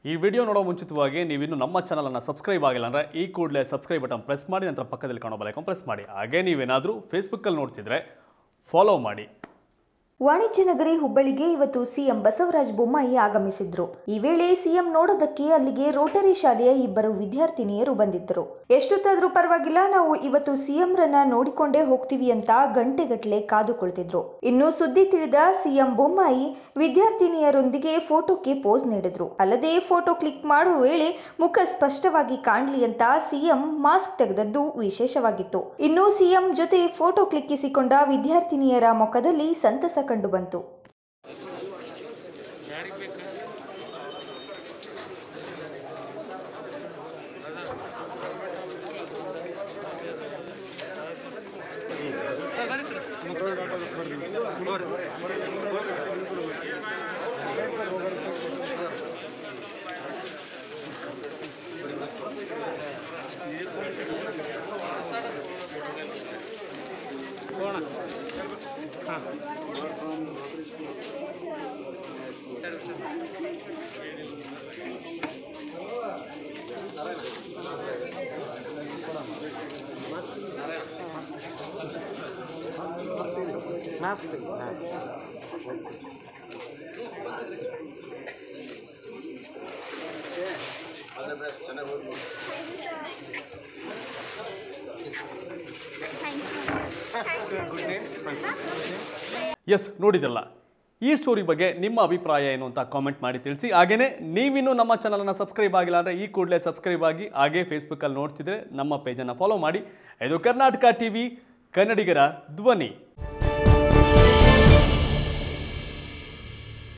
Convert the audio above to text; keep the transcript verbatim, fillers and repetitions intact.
ಈ ವಿಡಿಯೋ ನೋಡೋ ಮುಂಚಿತವಾಗಿ ನೀವು ಇನ್ನು ನಮ್ಮ ಚಾನಲ್ ಅನ್ನು ಸಬ್ಸ್ಕ್ರೈಬ್ ಆಗಿಲ್ಲ ಅಂದ್ರೆ ಈ ಕೂಡಲೇ ಸಬ್ಸ್ಕ್ರೈಬ್ ಬಟನ್ ಪ್ರೆಸ್ ಮಾಡಿ ನಂತರ ಪಕ್ಕದಲ್ಲಿ ಕಾಣೋ ಬೆಲ್ ಐಕಾನ್ ಪ್ರೆಸ್ ಮಾಡಿ. ಹಾಗೆ ನೀವೇನಾದರೂ ಫೇಸ್ಬುಕ್ ಅಲ್ಲಿ ನೋಡ್ತಿದ್ರೆ ಫಾಲೋ ಮಾಡಿ. ವಾಣಿಜ್ಯ ನಗರಿ ಹುಬ್ಬಳ್ಳಿಗೆ ಇವತ್ತು ಸಿಎಂ ಬಸವರಾಜ ಬೊಮ್ಮಾಯಿ ಆಗಮಿಸಿದ್ರು. ಈ ವೇಳೆ ಸಿಎಂ ನೋಡೋದಕ್ಕೆ ಅಲ್ಲಿಗೆ ರೋಟರಿ ಶಾಲೆಯ ಇಬ್ಬರು ವಿದ್ಯಾರ್ಥಿನಿಯರು ಬಂದಿದ್ದರು. ಎಷ್ಟೊತ್ತಾದ್ರೂ ಪರವಾಗಿಲ್ಲ, ನಾವು ಇವತ್ತು ಸಿಎಂ ರನ್ನ ನೋಡಿಕೊಂಡೇ ಹೋಗ್ತೀವಿ ಅಂತ ಗಂಟೆಗಟ್ಟಲೆ ಕಾದು ಕುಳಿತಿದ್ರು. ಇನ್ನು ಸುದ್ದಿ ತಿಳಿದ ಸಿಎಂ ಬೊಮ್ಮಾಯಿ ವಿದ್ಯಾರ್ಥಿನಿಯರೊಂದಿಗೆ ಫೋಟೋಕ್ಕೆ ಪೋಸ್ ನೀಡಿದ್ರು. ಅಲ್ಲದೆ ಫೋಟೋ ಕ್ಲಿಕ್ ಮಾಡುವ ವೇಳೆ ಮುಖ ಸ್ಪಷ್ಟವಾಗಿ ಕಾಣಲಿ ಅಂತ ಸಿಎಂ ಮಾಸ್ಕ್ ತೆಗೆದದ್ದು ವಿಶೇಷವಾಗಿತ್ತು. ಇನ್ನು ಸಿಎಂ ಜೊತೆ ಫೋಟೋ ಕ್ಲಿಕ್ಕಿಸಿಕೊಂಡ ವಿದ್ಯಾರ್ಥಿನಿಯರ ಮುಖದಲ್ಲಿ ಸಂತಸ ಕಂಡು ಬಂತು. ಎಸ್, ನೋಡಿದ್ರಲ್ಲ. ಈ ಸ್ಟೋರಿ ಬಗ್ಗೆ ನಿಮ್ಮ ಅಭಿಪ್ರಾಯ ಏನು ಅಂತ ಕಾಮೆಂಟ್ ಮಾಡಿ ತಿಳಿಸಿ. ಹಾಗೆಯೇ ನೀವಿನ್ನೂ ನಮ್ಮ ಚಾನಲನ್ನು ಸಬ್ಸ್ಕ್ರೈಬ್ ಆಗಿಲ್ಲ ಅಂದರೆ ಈ ಕೂಡಲೇ ಸಬ್ಸ್ಕ್ರೈಬ್ ಆಗಿ, ಹಾಗೆ ಫೇಸ್ಬುಕ್ಕಲ್ಲಿ ನೋಡ್ತಿದ್ರೆ ನಮ್ಮ ಪೇಜನ್ನು ಫಾಲೋ ಮಾಡಿ. ಇದು ಕರ್ನಾಟಕ ಟಿವಿ, ಕನ್ನಡಿಗರ ಧ್ವನಿ.